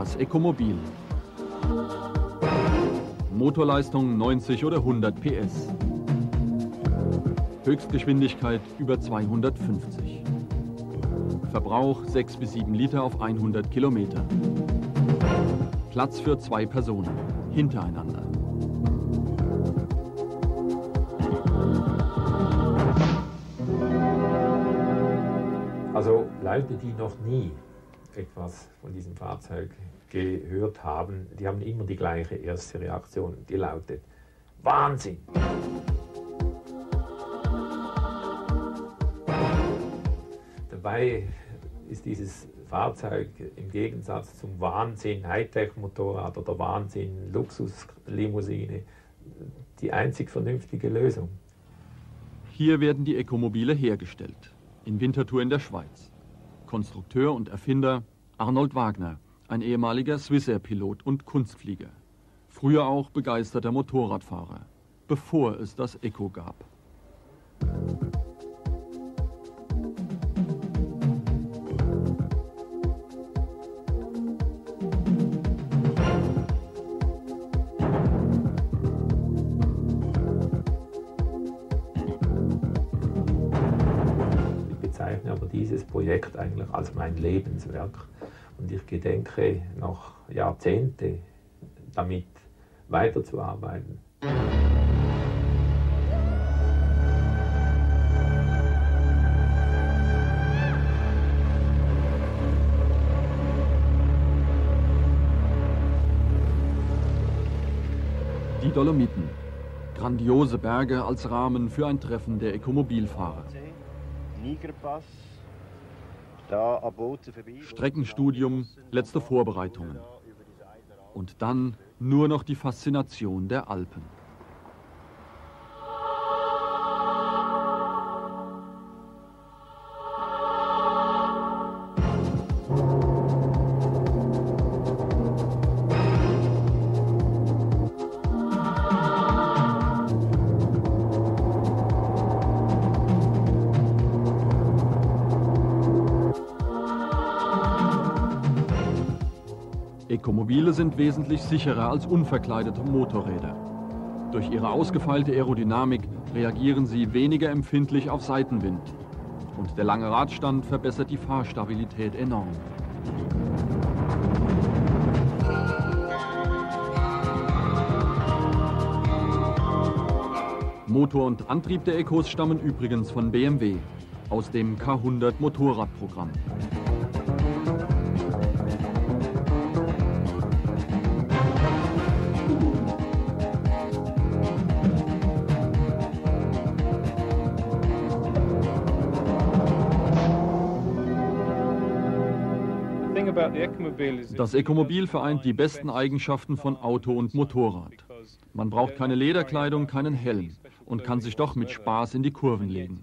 Das Ecomobil. Motorleistung 90 oder 100 PS. Höchstgeschwindigkeit über 250. Verbrauch 6 bis 7 Liter auf 100 Kilometer. Platz für 2 Personen, hintereinander. Also Leute, die noch nie etwas von diesem Fahrzeug gehört haben, die haben immer die gleiche erste Reaktion, die lautet: Wahnsinn! Dabei ist dieses Fahrzeug im Gegensatz zum Wahnsinn Hightech-Motorrad oder Wahnsinn Luxuslimousine die einzig vernünftige Lösung. Hier werden die Ecomobile hergestellt, in Winterthur in der Schweiz. Konstrukteur und Erfinder Arnold Wagner, ein ehemaliger Swissair-Pilot und Kunstflieger. Früher auch begeisterter Motorradfahrer, bevor es das Eco gab. Aber dieses Projekt eigentlich als mein Lebenswerk. Und ich gedenke noch Jahrzehnte damit weiterzuarbeiten. Die Dolomiten. Grandiose Berge als Rahmen für ein Treffen der Ecomobilfahrer. Streckenstudium, letzte Vorbereitungen. Und dann nur noch die Faszination der Alpen. Ecomobile sind wesentlich sicherer als unverkleidete Motorräder. Durch ihre ausgefeilte Aerodynamik reagieren sie weniger empfindlich auf Seitenwind. Und der lange Radstand verbessert die Fahrstabilität enorm. Motor und Antrieb der Ecos stammen übrigens von BMW, aus dem K100 Motorradprogramm. Das Ecomobil vereint die besten Eigenschaften von Auto und Motorrad. Man braucht keine Lederkleidung, keinen Helm und kann sich doch mit Spaß in die Kurven legen.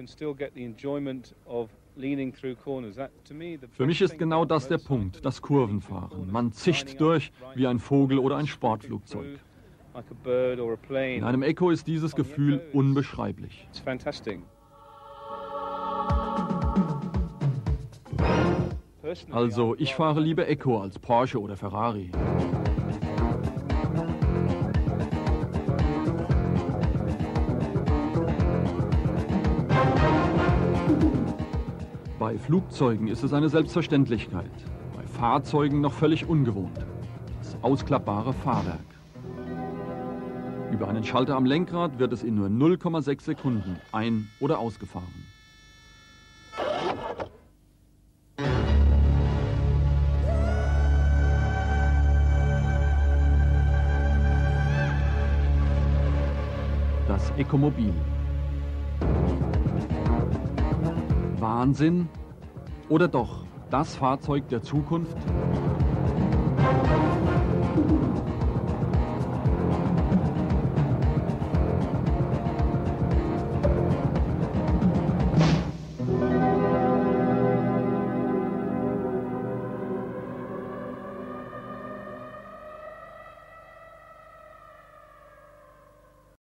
Für mich ist genau das der Punkt, das Kurvenfahren. Man zischt durch wie ein Vogel oder ein Sportflugzeug. In einem Eco ist dieses Gefühl unbeschreiblich. Also, ich fahre lieber Eco als Porsche oder Ferrari. Bei Flugzeugen ist es eine Selbstverständlichkeit, bei Fahrzeugen noch völlig ungewohnt. Das ausklappbare Fahrwerk. Über einen Schalter am Lenkrad wird es in nur 0,6 Sekunden ein- oder ausgefahren. Das Ecomobil. Wahnsinn oder doch das Fahrzeug der Zukunft?